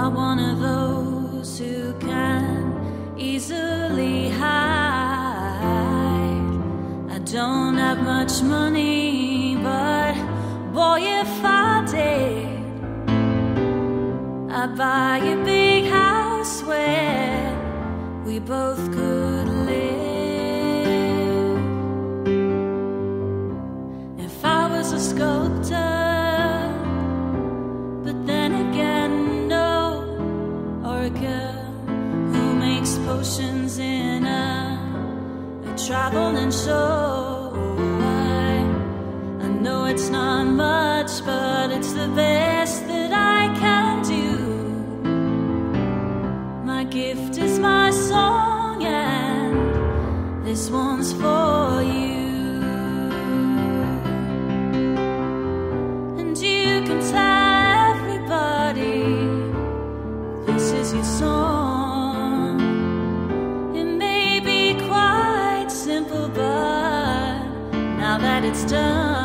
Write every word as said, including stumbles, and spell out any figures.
not one of those who can easily hide. I don't have much money, but boy, if I did, I'd buy a big house where we both could live. If I was a sculptor, but then again, no, or a girl who makes potions in a, a traveling show. I, I know it's not much, but it's the best that I can do. My gift is my song, and this one's for you. And you can tell everybody this is your song. It may be quite simple, but now that it's done,